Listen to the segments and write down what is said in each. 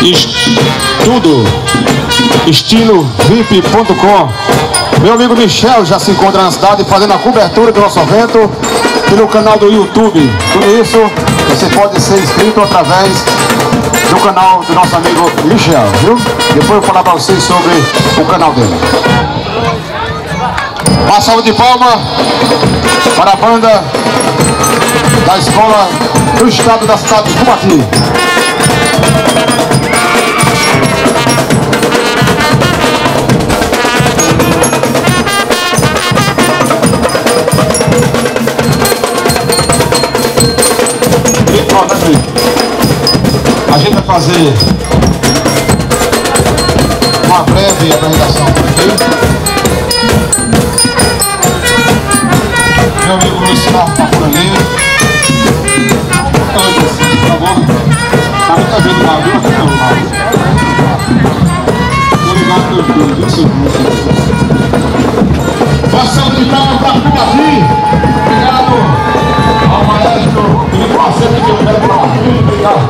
Tudo estilovip.com. Meu amigo Michel já se encontra na cidade fazendo a cobertura do nosso evento pelo canal do YouTube. Tudo isso você pode ser inscrito através do canal do nosso amigo Michel, viu? Depois eu vou falar para vocês sobre o canal dele. Uma salva de palmas para a banda da escola do estado da cidade de Cubati. E pronto, aqui. A gente vai fazer uma breve apresentação por aqui. Meu amigo Luiz Carlos está por ali. Antes, por favor. Tá muita gente lá, viu? Aqui não, lá. Obrigado pelo filho, viu, seu filho? Passando de palmas para Cubati. Obrigado ao maestro Felipe Marcelo que eu quero para lá. Obrigado.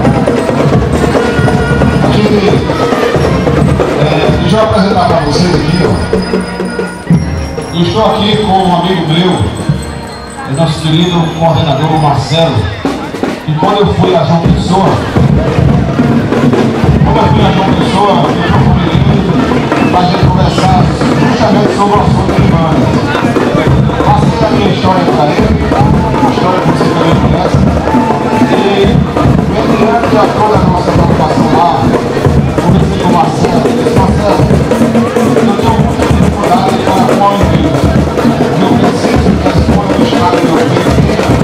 A gente deixa eu apresentar para vocês aqui, ó. Eu estou aqui com um amigo meu, nosso querido coordenador Marcelo. E quando eu fui a João Pessoa, eu procurei ele para a gente conversar justamente sobre o assunto de bandas. Passei a minha história para ele, uma história que você também conhece. E mediante a toda a nossa preocupação lá, conversei com o Marcelo. Eu disse, Marcelo, eu tenho muita dificuldade para qual igreja. Eu preciso que a escola do estado de meu filho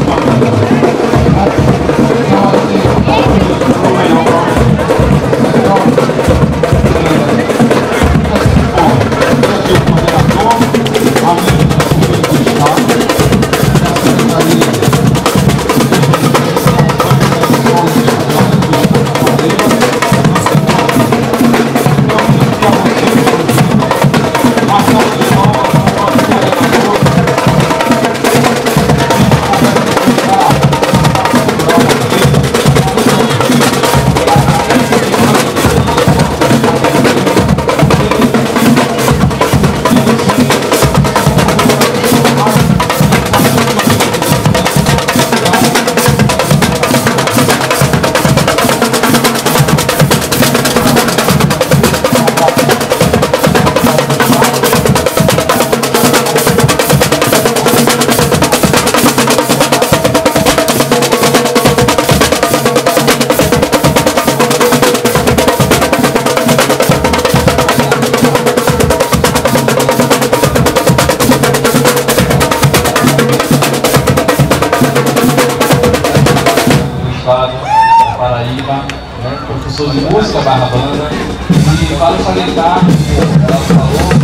da Paraíba, né, professor de música barra banda, e vale salientar, ela falou,